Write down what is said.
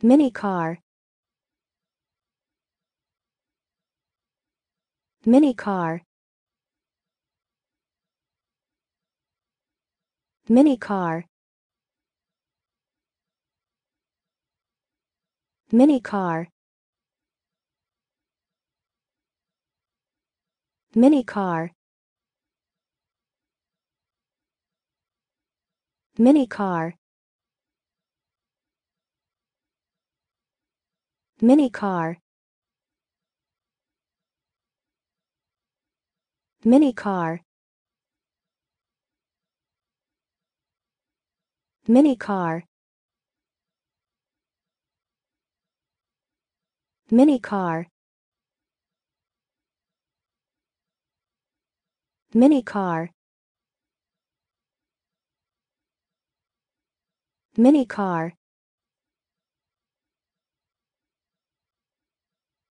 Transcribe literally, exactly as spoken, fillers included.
Minicar. Minicar. Minicar. Minicar. Minicar. Minicar. Minicar. Minicar. Minicar. Minicar. Minicar. Minicar.